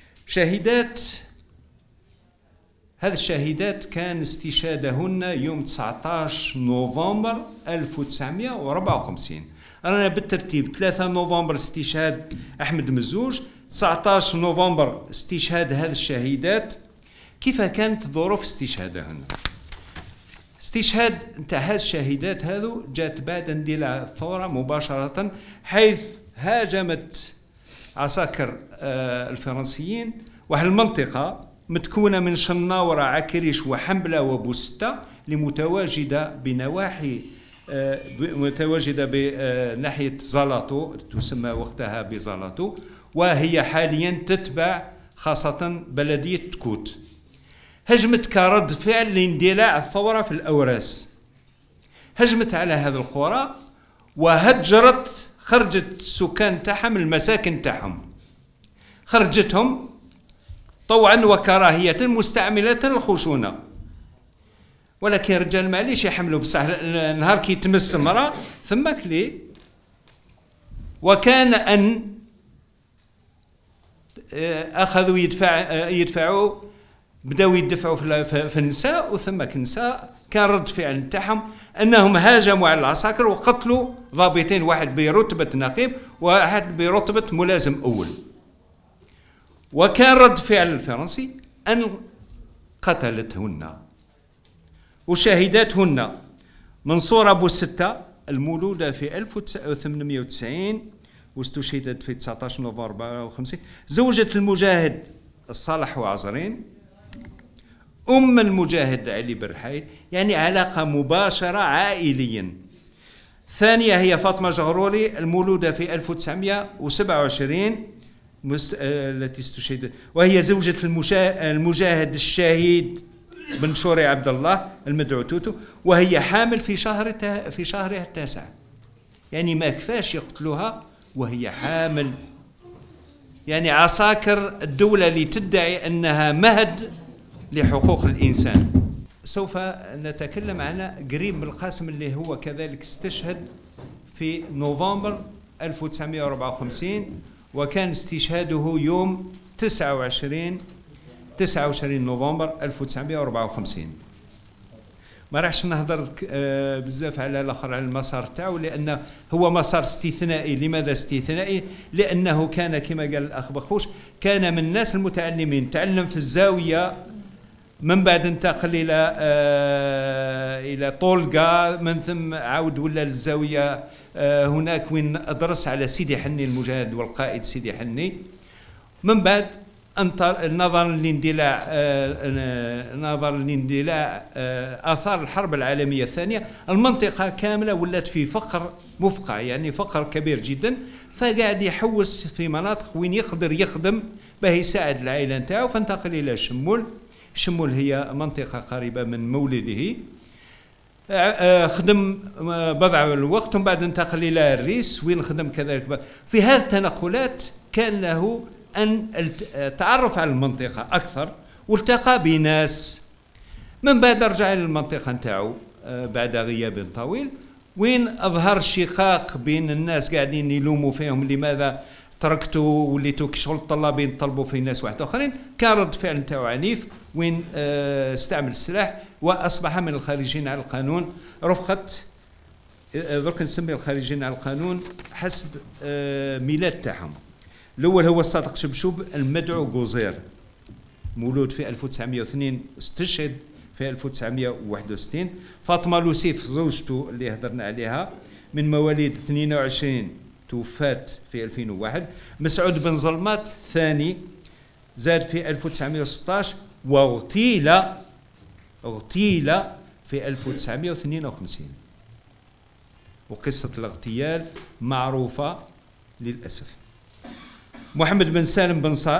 هذه الشهيدات كان استشهادهن يوم 19 نوفمبر 1954. رانا بالترتيب: 3 نوفمبر استشهاد أحمد مزوج، 19 نوفمبر استشهاد هذه الشهيدات. كيف كانت ظروف استشهادهن؟ استشهاد نتاع هذه الشهيدات هذو جات بعد اندلاع الثورة مباشرة، حيث هاجمت عساكر الفرنسيين واحد المنطقة متكونة من شناورة، عكريش، وحنبلة وبوستة، اللي متواجدة بناحية زلاطو، تسمى وقتها بزلاطو، وهي حاليا تتبع خاصة بلدية تكوت. هجمت كرد فعل لاندلاع الثورة في الأوراس، هجمت على هذه القرى وهجرت، خرجت السكان تاعهم من المساكن تاعهم، خرجتهم طوعا وكراهية مستعملة الخشونة. ولكن رجال معليش يحملوا بصح نهار كي تمس مرأة ثم كلي. وكان أن أخذوا يدفعوا، بداوا يدفعوا في النساء، وثم النساء كان رد فعل نتاعهم أنهم هاجموا على العساكر وقتلوا ضابطين، واحد برتبة نقيب وواحد برتبة ملازم أول. وكان رد فعل الفرنسي أن قتلتهن. وشاهداتهن منصورة بوستة المولودة في 1890 واستشهدت في 19 نوفمبر 54، زوجة المجاهد الصالح وعزرين، أم المجاهد علي برحايل، يعني علاقة مباشرة عائليا. ثانية هي فاطمة جغروري المولودة في 1927 التي استشهدت، وهي زوجة المجاهد الشهيد بن شوري عبد الله المدعو توتو، وهي حامل في شهرها التاسع. يعني ما كفاش يقتلوها وهي حامل. يعني عساكر الدولة اللي تدعي أنها مهد لحقوق الإنسان. سوف نتكلم عن قريب من القاسم اللي هو كذلك استشهد في نوفمبر 1954، وكان استشهاده يوم 29 نوفمبر 1954. ما راحش نهضر بزاف على الاخر على المسار تاعو، لانه هو مسار استثنائي. لماذا استثنائي؟ لانه كان كما قال الاخ بخوش، كان من الناس المتعلمين، تعلم في الزاويه، من بعد انتقل الى طولقا، من ثم عاود ولا للزاويه هناك وين درس على سيدي حني المجاهد والقائد سيدي حني. من بعد نظرا لاندلاع آثار الحرب العالمية الثانية، المنطقة كاملة ولات في فقر مفقع، يعني فقر كبير جدا. فقاعد يحوس في مناطق وين يقدر يخدم باه يساعد العائلة نتاعو، فانتقل إلى شمول. شمول هي منطقة قريبة من مولده، خدم بضع الوقت، ومن بعد انتقل إلى الريس وين خدم كذلك. في هذه التنقلات كان له أن تعرف على المنطقة أكثر والتقى بناس. من بعد رجع إلى المنطقة نتاعو بعد غياب طويل، وين أظهر شقاق بين الناس قاعدين يلوموا فيهم لماذا تركتوا وليتوا كشغل الطلابين طلبوا في ناس واحد آخرين. كان رد فعل نتاعو عنيف، وين استعمل السلاح وأصبح من الخارجين على القانون رفقة، درك نسمي الخارجين على القانون حسب ميلاد تاعهم. الأول هو الصادق شبشب المدعو قوزير، مولود في 1902 استشهد في 1961. فاطمة لوسيف زوجته اللي هضرنا عليها من مواليد 22 توفات في 2001. مسعود بن ظلمات ثاني زاد في 1916 واغتيل في 1952. وقصة الاغتيال معروفة للأسف. محمد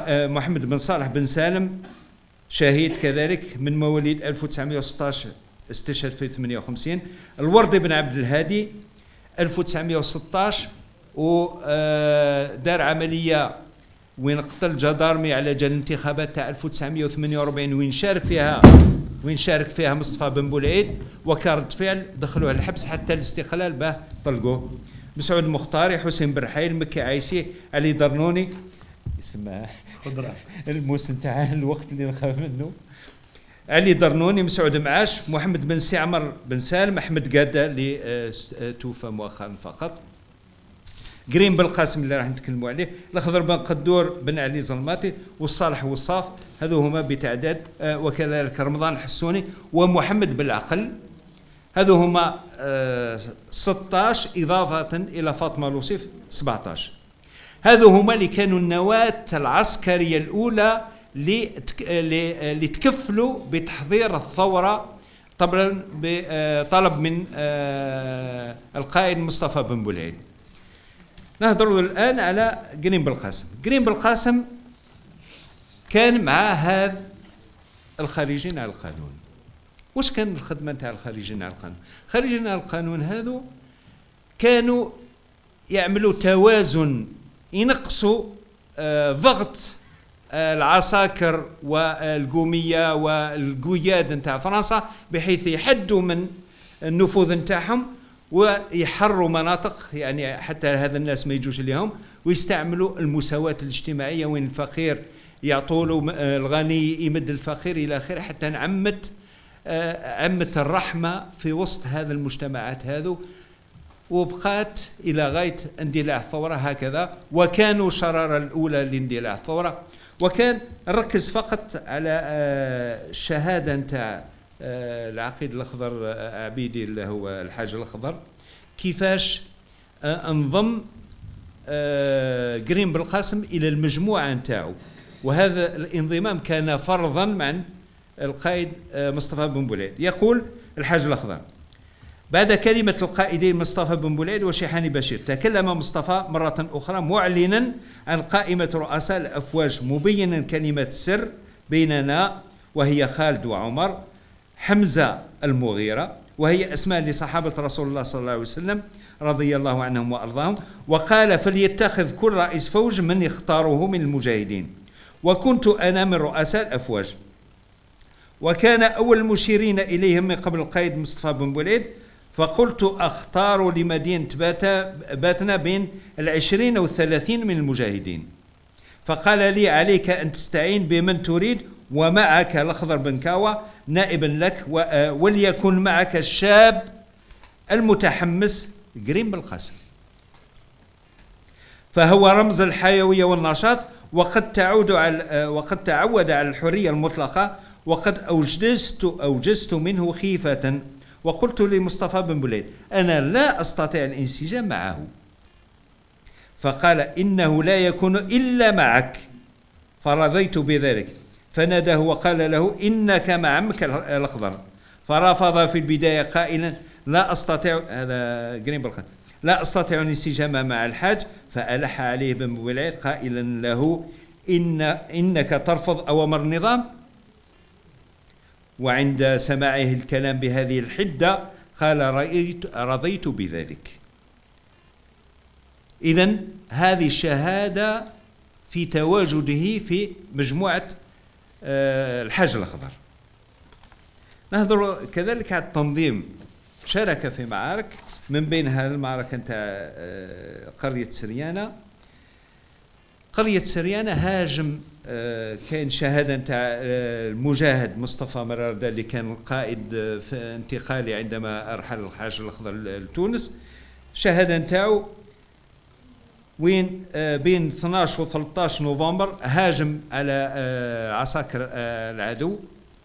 بن صالح بن سالم شهيد كذلك من مواليد 1916 استشهد في 58. الوردي بن عبد الهادي 1916 ودار عملية وين قتل جدارمي على جال الانتخابات تاع 1948 وين شارك فيها مصطفى بن بولعيد، وكرد فعل دخلوه الحبس حتى الاستقلال باه طلقوه. مسعود المختاري، حسين برحيل، مكي عيسي، علي درنوني، اسمها خضرات الموسم تاع الوقت اللي نخاف منه، علي درنوني، مسعود معاش، محمد بن سعمر بن سالم، احمد قاده اللي توفى مؤخرا فقط، قريم بالقاسم اللي راح نتكلموا عليه، الخضر بن قدور بن علي زلماتي، والصالح وصاف، هذو هما بتعداد، وكذلك رمضان الحسوني ومحمد بالعقل، هذو هما 16 إضافة إلى فاطمة لوصيف 17. هذو هما اللي كانوا النواة العسكرية الأولى اللي تكفلوا بتحضير الثورة، طبعا بطلب من القائد مصطفى بن بولعيد. نهضر الآن على قريم بالقاسم. قريم بالقاسم كان مع هذا الخارجين على القانون. واش كان الخدمة نتاع الخارجين على القانون؟ الخارجين على القانون هذو كانوا يعملوا توازن، ينقصوا ضغط العساكر والقومية والقياد نتاع فرنسا، بحيث يحدوا من النفوذ نتاعهم ويحرروا مناطق، يعني حتى هذا الناس ما يجوش لهم، ويستعملوا المساواة الاجتماعية، وين الفقير يعطوا له الغني يمد الفقير إلى آخره، حتى عمت الرحمة في وسط هذا المجتمعات هذو، وبقات إلى غاية اندلاع الثورة هكذا. وكانوا شرارة الأولى لاندلاع الثورة، وكان نركز فقط على الشهادة نتاع العقيد الأخضر عبيدي اللي هو الحاج الأخضر، كيفاش انضم قريم بالقاسم إلى المجموعة نتاعو. وهذا الانضمام كان فرضا مع القائد مصطفى بن بولعيد. يقول الحاج الأخضر: بعد كلمة القائدين مصطفى بن بولعيد وشيحاني بشير، تكلم مصطفى مرة أخرى معلنا عن قائمة رؤساء الأفواج، مبينا كلمة السر بيننا، وهي خالد وعمر، حمزة المغيرة، وهي أسماء لصحابة رسول الله صلى الله عليه وسلم رضي الله عنهم وأرضاهم. وقال: فليتخذ كل رئيس فوج من يختاره من المجاهدين، وكنت أنا من رؤساء الأفواج. وكان أول المشيرين إليهم من قبل القائد مصطفى بن بولعيد، فقلت: أختار لمدينة باتنا بين 20 أو 30 من المجاهدين. فقال لي: عليك أن تستعين بمن تريد، ومعك الأخضر بن كاوى نائبا لك، وليكن معك الشاب المتحمس قريم بالقاسم، فهو رمز الحيوية والنشاط، وقد تعود على الحرية المطلقة، وقد أوجزت منه خيفة. وقلت لمصطفى بن بولعيد: أنا لا أستطيع الانسجام معه. فقال: إنه لا يكون إلا معك. فرضيت بذلك، فناداه وقال له: إنك مع عمك الأخضر. فرفض في البداية قائلا: لا أستطيع، هذا قريم بالقاسم، لا أستطيع الانسجام مع الحاج. فألح عليه بن بولعيد قائلا له: إنك ترفض أوامر النظام. وعند سماعه الكلام بهذه الحدة قال: رضيت بذلك. إذن هذه الشهادة في تواجده في مجموعة الحاج الأخضر. نهضر كذلك على التنظيم. شارك في معارك، من بين هذه المعركة نتاع قرية سريانة. قرية سريانة هاجم، كان شهادة نتاع المجاهد مصطفى مرردة اللي كان القائد في انتقالي عندما أرحل الحاج الأخضر لتونس. شهادة نتاعو وين بين 12 و 13 نوفمبر هاجم على عساكر العدو،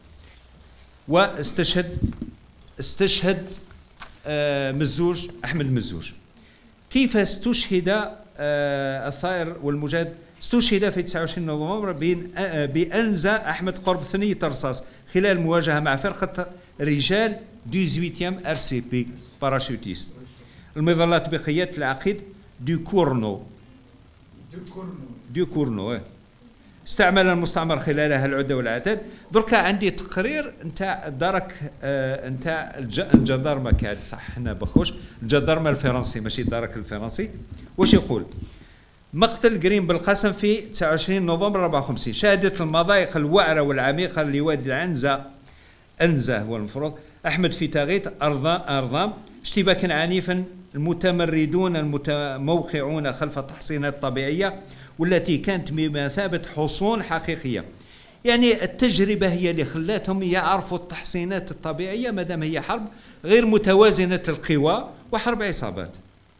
واستشهد مزوج، أحمد مزوج. كيف استشهد الثائر والمجاهد؟ استشهد في 29 نوفمبر بأنزة أحمد قرب ثنية الرصاص خلال مواجهة مع فرقة رجال 18 RCP باراشوتيست، المظلات بقيادة العقيد دو كورنو. استعمل المستعمر خلالها العدة والعتاد. دركا عندي تقرير نتاع درك نتاع الجدارمة كاد صح حنا بخوش الجدارمة الفرنسي ماشي الدرك الفرنسي. واش يقول؟ مقتل قريم بالقاسم في 29 نوفمبر 54 شهدت المضايق الوعرة والعميقة لوادي أنزة هو المفروض أحمد في تاغيت أرضام اشتباكا عنيفا المتمردون المتموقعون خلف التحصينات الطبيعية والتي كانت بمثابة حصون حقيقية. يعني التجربة هي اللي خلاتهم يعرفوا التحصينات الطبيعية مادام هي حرب غير متوازنة القوى وحرب عصابات.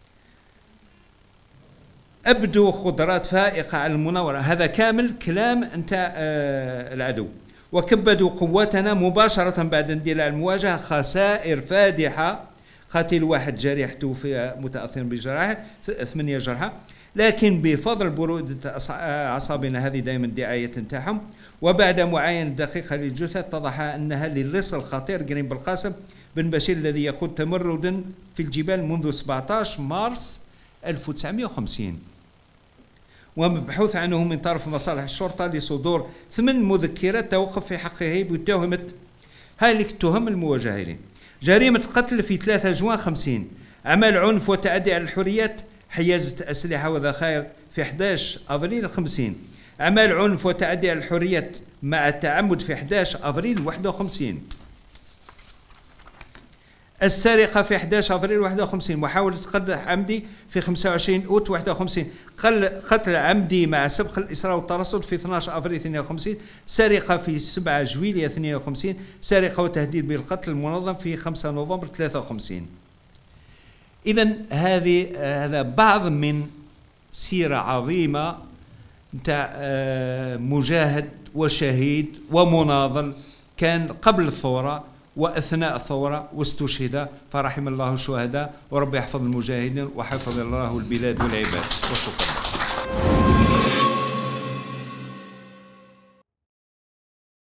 أبدوا قدرات فائقة على المناورة، هذا كامل كلام نتاع العدو. وكبدوا قواتنا مباشرة بعد اندلاع المواجهة خسائر فادحة، قاتل واحد جريح توفي متأثر بجراحه 8 جرحى، لكن بفضل برودة أعصابنا هذه دائما الدعاية نتاعهم. وبعد معاينة دقيقة للجثة اتضح أنها للص الخطير قريم بالقاسم بن بشير الذي يقود تمردا في الجبال منذ 17 مارس 1950 ومبحوث عنه من طرف مصالح الشرطة لصدور 8 مذكرات توقف في حقه بتهمة هذه التهم الموجهة إليه. جريمة قتل في 3 جوان 50، أعمال عنف وتعدي على الحريات، حيازة أسلحة وذخائر في 11 أبريل 50، أعمال عنف وتعدي على الحريات مع التعمد في 11 أبريل 51، السرقة في 11 أبريل 51، محاولة قتل عمدي في 25 أوت 51، قتل عمدي مع سبق الإسراء والترصد في 12 أبريل 52، سرقة في 7 جويلية 52، سرقة وتهديد بالقتل المنظم في 5 نوفمبر 53. إذن هذا بعض من سيرة عظيمة نتاع مجاهد وشهيد ومناضل كان قبل الثورة وأثناء الثورة واستشهد، فرحم الله الشهداء ورب يحفظ المجاهدين وحفظ الله البلاد والعباد. وشكرا.